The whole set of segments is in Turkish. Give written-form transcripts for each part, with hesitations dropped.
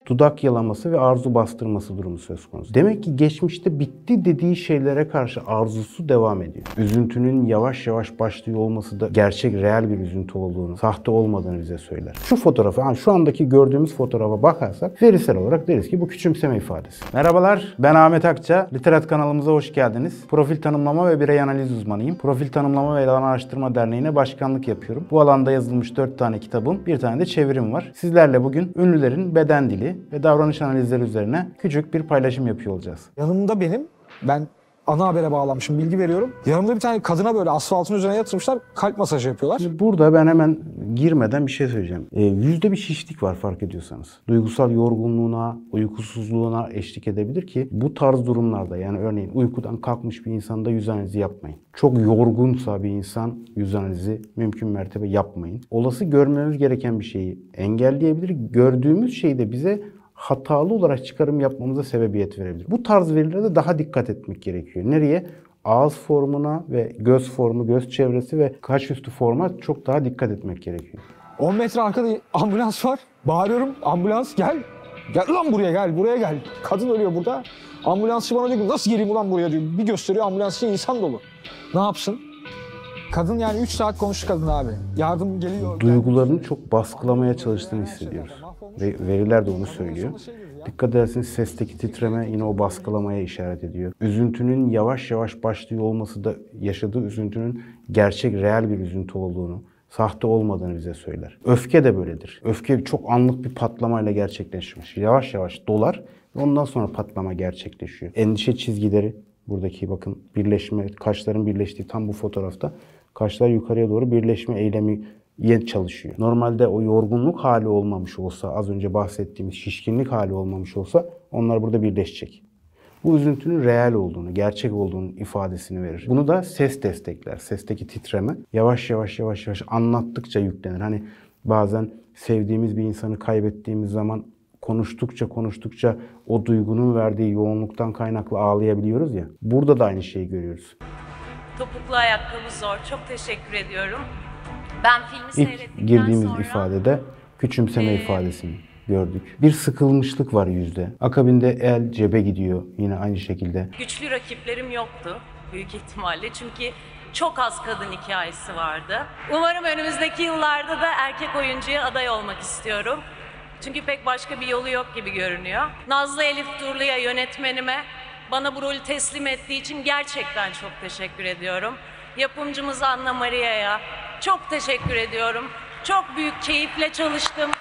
dudak yalaması ve arzu bastırması durumu söz konusu. Demek ki geçmişte bitti dediği şeylere karşı arzusu devam ediyor. Üzüntünün yavaş yavaş başlıyor olması da gerçek, reel bir üzüntü olduğunu, sahte olmadığını bize söyler. Şu fotoğrafa, şu andaki gördüğümüz fotoğrafa bakarsak verisel olarak deriz ki bu küçümseme ifadesi. Merhabalar, ben Ahmet Akça. Literat kanalımıza hoş geldiniz. Profil tanımlama ve birey analiz uzmanıyım. Profil tanımlama ve alan araştırma derneğine başkanlık yapıyorum. Bu alanda yazılmış 4 tane kitabım, bir tane de çevirim var. Sizlerle bugün ünlülerin beden dili ve davranış analizleri üzerine küçük bir paylaşım yapıyor olacağız. Yanımda ben ana habere bağlanmışım, bilgi veriyorum. Yanımda bir tane kadına böyle asfaltın üzerine yatırmışlar, kalp masajı yapıyorlar. Şimdi burada ben hemen girmeden bir şey söyleyeceğim. Yüzde bir şişlik var fark ediyorsanız. Duygusal yorgunluğuna, uykusuzluğuna eşlik edebilir ki bu tarz durumlarda, yani örneğin uykudan kalkmış bir insanda yüz analizi yapmayın. Çok yorgunsa bir insan yüz analizi mümkün mertebe yapmayın. Olası görmemiz gereken bir şeyi engelleyebilir. Gördüğümüz şeyi de bize hatalı olarak çıkarım yapmamıza sebebiyet verebilir. Bu tarz verilerde daha dikkat etmek gerekiyor. Nereye? Ağız formuna ve göz formu, göz çevresi ve kaş üstü forma çok daha dikkat etmek gerekiyor. 10 metre arkada ambulans var. Bağırıyorum, ambulans gel. Gel ulan buraya gel, buraya gel. Kadın ölüyor burada. Ambulansçı bana diyor ki nasıl geleyim ulan buraya diyor. Bir gösteriyor, ambulansçı insan dolu. Ne yapsın? Kadın yani 3 saat konuştu kadın abi. Yardım geliyor. Duygularını çok baskılamaya çalıştığını hissediyoruz. Ve veriler de onu söylüyor. Dikkat ederseniz sesteki titreme yine o baskılamaya işaret ediyor. Üzüntünün yavaş yavaş başlıyor olması da yaşadığı üzüntünün gerçek, reel bir üzüntü olduğunu, sahte olmadığını bize söyler. Öfke de böyledir. Öfke çok anlık bir patlamayla gerçekleşmiş. Yavaş yavaş dolar ve ondan sonra patlama gerçekleşiyor. Endişe çizgileri, buradaki bakın birleşme, kaşların birleştiği tam bu fotoğrafta kaşlar yukarıya doğru birleşme eylemi çalışıyor. Normalde o yorgunluk hali olmamış olsa, az önce bahsettiğimiz şişkinlik hali olmamış olsa onlar burada birleşecek. Bu üzüntünün reel olduğunu, gerçek olduğunun ifadesini verir. Bunu da ses destekler. Sesteki titreme yavaş yavaş anlattıkça yüklenir. Hani bazen sevdiğimiz bir insanı kaybettiğimiz zaman konuştukça o duygunun verdiği yoğunluktan kaynaklı ağlayabiliyoruz ya. Burada da aynı şeyi görüyoruz. Topuklu ayakkabı zor. Çok teşekkür ediyorum. Ben filmi İlk seyrettikten girdiğimiz sonra ifadede küçümseme ifadesini gördük. Bir sıkılmışlık var yüzde. Akabinde el cebe gidiyor yine aynı şekilde. güçlü rakiplerim yoktu büyük ihtimalle. Çünkü çok az kadın hikayesi vardı. Umarım önümüzdeki yıllarda da erkek oyuncuya aday olmak istiyorum. Çünkü pek başka bir yolu yok gibi görünüyor. Nazlı Elif Durlu'ya, yönetmenime bana bu rolü teslim ettiği için gerçekten çok teşekkür ediyorum. Yapımcımız Anna Maria'ya çok teşekkür ediyorum. Çok büyük keyifle çalıştım.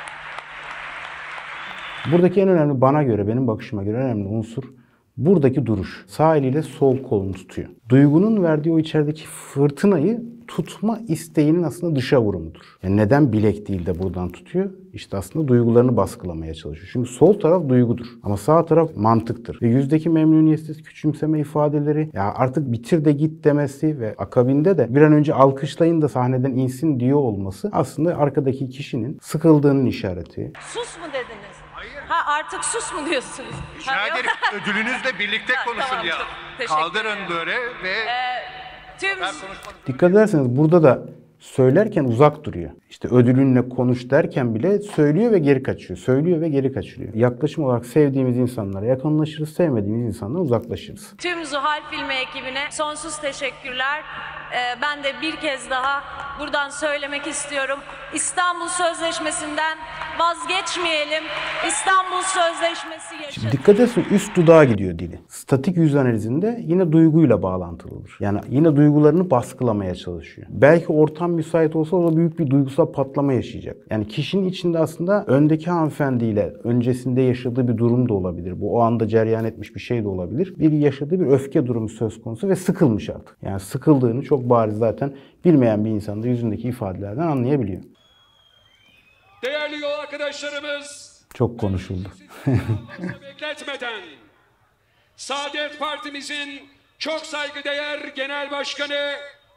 Buradaki en önemli, bana göre, benim bakışıma göre önemli unsur buradaki duruş. Sağ eliyle sol kolunu tutuyor. Duygunun verdiği o içerideki fırtınayı tutma isteğinin aslında dışa vurumudur. Yani neden bilek değil de buradan tutuyor? İşte aslında duygularını baskılamaya çalışıyor. Çünkü sol taraf duygudur ama sağ taraf mantıktır. Ve yüzdeki memnuniyetsiz küçümseme ifadeleri, ya artık bitir de git demesi ve akabinde de bir an önce alkışlayın da sahneden insin diyor olması aslında arkadaki kişinin sıkıldığının işareti. Sus mu dediniz? Ha artık sus mu diyorsunuz? Rica ederim. Ödülünüzle birlikte konuşun tamam, ya. çok teşekkür Kaldırın ederim. böyle ve Tüm Dikkat ederseniz burada da söylerken uzak duruyor. İşte ödülünle konuş derken bile söylüyor ve geri kaçıyor. Söylüyor ve geri kaçıyor. Yaklaşım olarak sevdiğimiz insanlara yakınlaşırız, sevmediğimiz insanlara uzaklaşırız. tüm Zuhal Filmi ekibine sonsuz teşekkürler. Ben de bir kez daha buradan söylemek istiyorum. İstanbul Sözleşmesi'nden vazgeçmeyelim. İstanbul Sözleşmesi yaşasın. Dikkat etsin, üst dudağa gidiyor dili. Statik yüz analizinde yine duyguyla bağlantılıdır. Yani yine duygularını baskılamaya çalışıyor. Belki ortam müsait olsa o da büyük bir duygusal patlama yaşayacak. Yani kişinin içinde aslında öndeki hanımefendiyle öncesinde yaşadığı bir durum da olabilir. Bu o anda cereyan etmiş bir şey de olabilir. Bir yaşadığı bir öfke durumu söz konusu ve sıkılmış artık. Yani sıkıldığını çok bariz zaten bilmeyen bir insan da yüzündeki ifadelerden anlayabiliyor. Değerli yol arkadaşlarımız, Çok konuşuldu. bekletmeden Saadet Partimizin çok saygıdeğer Genel Başkanı,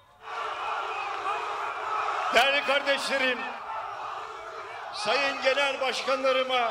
değerli kardeşlerim, sayın genel başkanlarıma,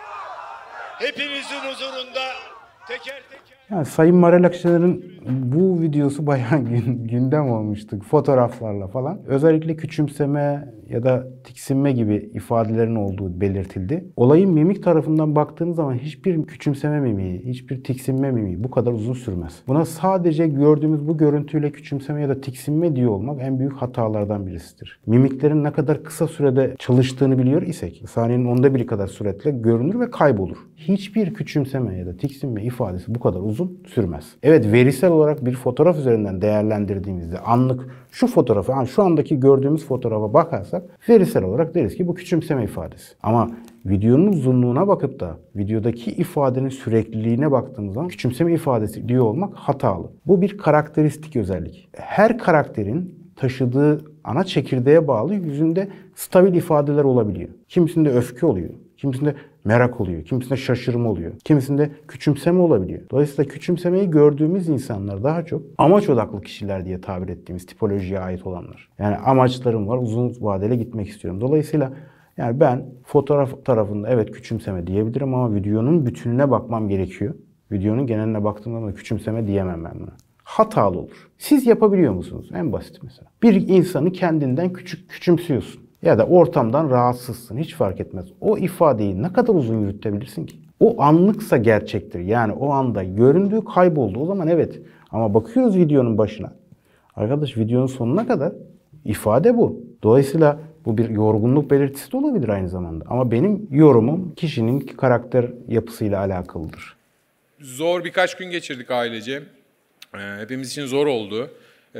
hepinizin huzurunda teker teker... Yani Sayın Meral Akşener'in bu bu videosu bayağı gündem olmuştu fotoğraflarla falan. Özellikle küçümseme ya da tiksinme gibi ifadelerin olduğu belirtildi. Olayın mimik tarafından baktığınız zaman hiçbir küçümseme mimiği, hiçbir tiksinme mimiği bu kadar uzun sürmez. Buna sadece gördüğümüz bu görüntüyle küçümseme ya da tiksinme diyor olmak en büyük hatalardan birisidir. Mimiklerin ne kadar kısa sürede çalıştığını biliyor isek, saniyenin 1/10 kadar süratle görünür ve kaybolur. Hiçbir küçümseme ya da tiksinme ifadesi bu kadar uzun sürmez. Evet, verisel olarak bir fotoğraf üzerinden değerlendirdiğimizde anlık şu fotoğrafı, yani şu andaki gördüğümüz fotoğrafa bakarsak verisel olarak deriz ki bu küçümseme ifadesi. Ama videonun uzunluğuna bakıp da videodaki ifadenin sürekliliğine baktığımız zaman küçümseme ifadesi diyor olmak hatalı. Bu bir karakteristik özellik. Her karakterin taşıdığı ana çekirdeğe bağlı yüzünde stabil ifadeler olabiliyor. Kimisinde öfke oluyor, kimisinde merak oluyor, kimisinde şaşırma oluyor, kimisinde küçümseme olabiliyor. Dolayısıyla küçümsemeyi gördüğümüz insanlar daha çok amaç odaklı kişiler diye tabir ettiğimiz tipolojiye ait olanlar. Yani amaçlarım var, uzun vadeli gitmek istiyorum. Dolayısıyla yani ben fotoğraf tarafında evet küçümseme diyebilirim ama videonun bütününe bakmam gerekiyor. Videonun geneline baktığımda da küçümseme diyemem ben buna. Hatalı olur. Siz yapabiliyor musunuz? En basit mesela. Bir insanı kendinden küçümsüyorsun. Ya da ortamdan rahatsızsın. Hiç fark etmez. O ifadeyi ne kadar uzun yürütebilirsin ki? O anlıksa gerçektir. Yani o anda göründüğü kayboldu. O zaman evet. Ama bakıyoruz videonun başına. Arkadaş videonun sonuna kadar ifade bu. Dolayısıyla bu bir yorgunluk belirtisi de olabilir aynı zamanda. Ama benim yorumum kişinin karakter yapısıyla alakalıdır. Zor birkaç gün geçirdik ailece. Hepimiz için zor oldu.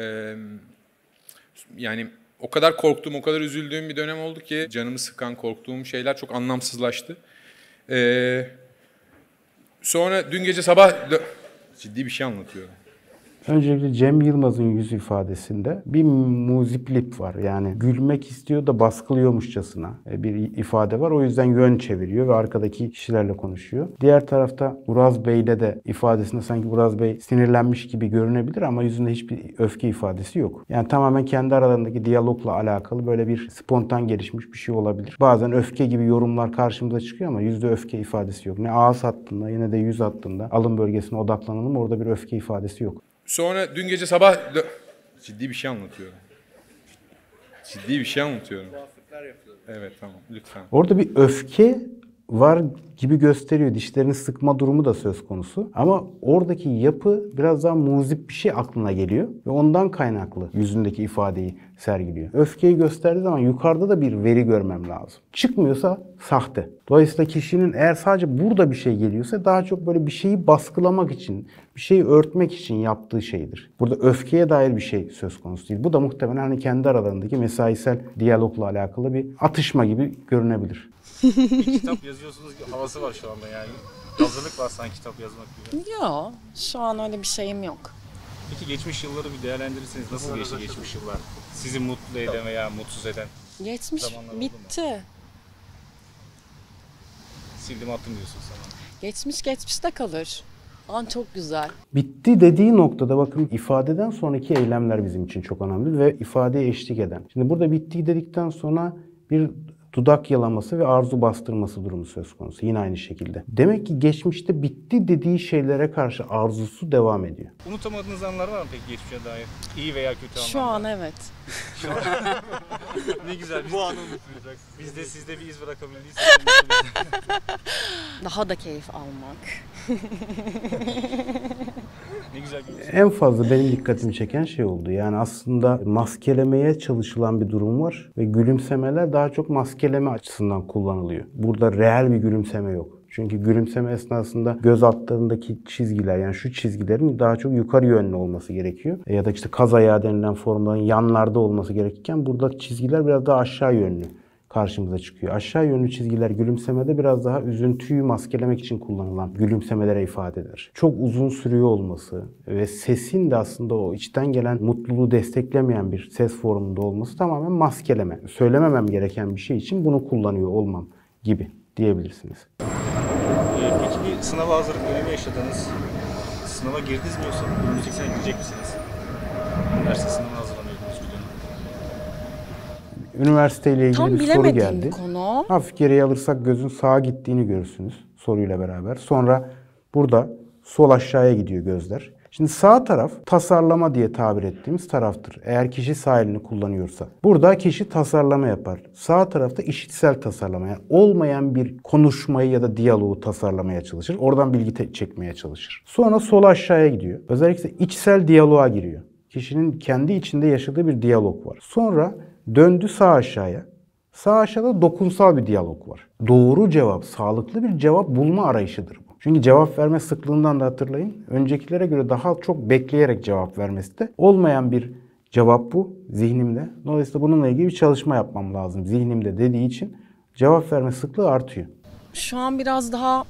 Yani o kadar korktuğum, o kadar üzüldüğüm bir dönem oldu ki canımı sıkan, korktuğum şeyler çok anlamsızlaştı. Sonra dün gece sabah ciddi bir şey anlatıyorum. Öncelikle Cem Yılmaz'ın yüz ifadesinde bir muziplip var. Yani gülmek istiyor da baskılıyormuşçasına bir ifade var. O yüzden yön çeviriyor ve arkadaki kişilerle konuşuyor. Diğer tarafta Uraz Bey'le de ifadesinde sanki Uraz Bey sinirlenmiş gibi görünebilir ama yüzünde hiçbir öfke ifadesi yok. Yani tamamen kendi aralarındaki diyalogla alakalı böyle bir spontan gelişmiş bir şey olabilir. Bazen öfke gibi yorumlar karşımıza çıkıyor ama yüzde öfke ifadesi yok. Ne ağız hattında ne de yüz hattında alın bölgesine odaklanalım, orada bir öfke ifadesi yok. Sonra dün gece sabah ciddi bir şey anlatıyorum. Ciddi bir şey anlatıyorum. Evet tamam lütfen. Orada bir öfke var gibi gösteriyor. Dişlerini sıkma durumu da söz konusu. Ama oradaki yapı biraz daha muzip bir şey aklına geliyor. Ve ondan kaynaklı yüzündeki ifadeyi sergiliyor. Öfkeyi gösterdiği zaman yukarıda da bir veri görmem lazım. Çıkmıyorsa sahte. Dolayısıyla kişinin eğer sadece burada bir şey geliyorsa daha çok böyle bir şeyi baskılamak için, bir şeyi örtmek için yaptığı şeydir. Burada öfkeye dair bir şey söz konusu değil. Bu da muhtemelen hani kendi aralarındaki mesaisel diyalogla alakalı bir atışma gibi görünebilir. Kitap yazıyorsunuz gibi havası var şu anda yani. Hazırlık var sanki kitap yazmak gibi. Yok, şu an öyle bir şeyim yok. Peki geçmiş yılları bir değerlendirirseniz nasıl geçti geçmiş yıllar? Sizi mutlu eden veya mutsuz eden Geçmiş zamanlar oldu mu? bitti. Sildim attım diyorsun sana. Geçmiş geçmişte kalır. An çok güzel. Bitti dediği noktada bakın ifadeden sonraki eylemler bizim için çok önemli ve ifadeye eşlik eden. Şimdi burada bitti dedikten sonra bir dudak yalaması ve arzu bastırması durumu söz konusu. Yine aynı şekilde. Demek ki geçmişte bitti dediği şeylere karşı arzusu devam ediyor. Unutamadığınız anlar var mı peki geçmişe dair? İyi veya kötü anlar? Şu an evet. Ne güzel. Bu anı unutmayacaksınız. Biz de sizde bir iz bırakabildiysek. Daha da keyif almak. Ne güzel bir En fazla benim dikkatimi çeken şey oldu. Yani aslında maskelemeye çalışılan bir durum var ve gülümsemeler daha çok maskeleme açısından kullanılıyor. Burada reel bir gülümseme yok. Çünkü gülümseme esnasında göz altlarındaki çizgiler, yani şu çizgilerin daha çok yukarı yönlü olması gerekiyor. Ya da işte kaz ayağı denilen formların yanlarda olması gerekirken burada çizgiler biraz daha aşağı yönlü karşımıza çıkıyor. Aşağı yönlü çizgiler gülümsemede biraz daha üzüntüyü maskelemek için kullanılan gülümsemelere ifade eder. Çok uzun sürüyor olması ve sesin de aslında o içten gelen mutluluğu desteklemeyen bir ses formunda olması tamamen maskeleme. Söylememem gereken bir şey için bunu kullanıyor olmam gibi diyebilirsiniz. Peki bir sınava hazırlık dönemi yaşadınız. Sınava girdiniz mi yoksa önümüzdeki sene girecek misiniz? Üniversite sınavına hazırlanıyordunuz bir dönem. Üniversiteyle ilgili Tam bir soru bilemediğim geldi. bir konu. Hafif geriye alırsak gözün sağa gittiğini görürsünüz soruyla beraber. Sonra burada sol aşağıya gidiyor gözler. Şimdi sağ taraf tasarlama diye tabir ettiğimiz taraftır. Eğer kişi sağ elini kullanıyorsa. Burada kişi tasarlama yapar. Sağ tarafta işitsel tasarlama. Yani olmayan bir konuşmayı ya da diyaloğu tasarlamaya çalışır. Oradan bilgi çekmeye çalışır. Sonra sol aşağıya gidiyor. Özellikle içsel diyaloğa giriyor. Kişinin kendi içinde yaşadığı bir diyalog var. Sonra döndü sağ aşağıya. Sağ aşağıda dokunsal bir diyalog var. Doğru cevap, sağlıklı bir cevap bulma arayışıdır bu. Çünkü cevap verme sıklığından da hatırlayın. Öncekilere göre daha çok bekleyerek cevap vermesi de olmayan bir cevap bu zihnimde. Dolayısıyla bununla ilgili bir çalışma yapmam lazım zihnimde dediği için cevap verme sıklığı artıyor. Şu an biraz daha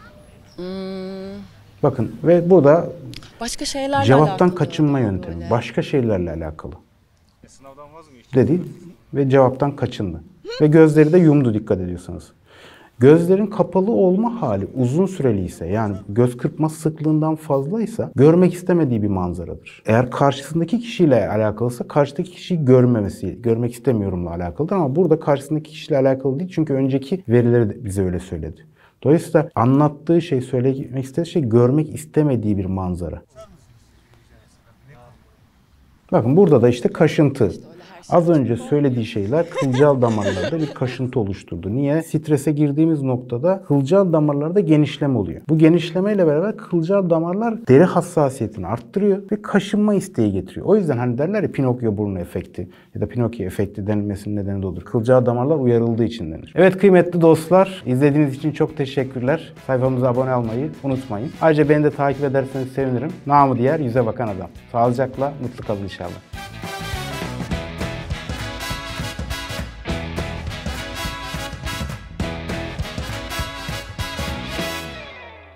Bakın ve burada başka şeylerle cevaptan alakalı kaçınma böyle. yöntemi. Başka şeylerle alakalı. Sınavdan vaz mı geçti? Dedi ve cevaptan kaçındı. Ve gözleri de yumdu dikkat ediyorsanız. Gözlerin kapalı olma hali uzun süreli ise yani göz kırpma sıklığından fazlaysa görmek istemediği bir manzaradır. Eğer karşısındaki kişiyle alakalıysa karşıdaki kişiyi görmemesi, görmek istemiyorumla alakalıdır ama burada karşısındaki kişiyle alakalı değil çünkü önceki verileri de bize öyle söyledi. Dolayısıyla anlattığı şey, söylemek istediği şey görmek istemediği bir manzara. Bakın burada da işte kaşıntı. Az önce söylediği şeyler kılcal damarlarda bir kaşıntı oluşturdu. Niye? Strese girdiğimiz noktada kılcal damarlarda genişleme oluyor. Bu genişlemeyle beraber kılcal damarlar deri hassasiyetini arttırıyor ve kaşınma isteği getiriyor. O yüzden hani derler ya Pinokyo burnu efekti ya da Pinokyo efekti denilmesinin nedeni de odur. Kılcal damarlar uyarıldığı için denir. Evet kıymetli dostlar, izlediğiniz için çok teşekkürler. Sayfamıza abone olmayı unutmayın. Ayrıca beni de takip ederseniz sevinirim. Namı diğer yüze bakan adam. Sağlıcakla, mutlu kalın inşallah.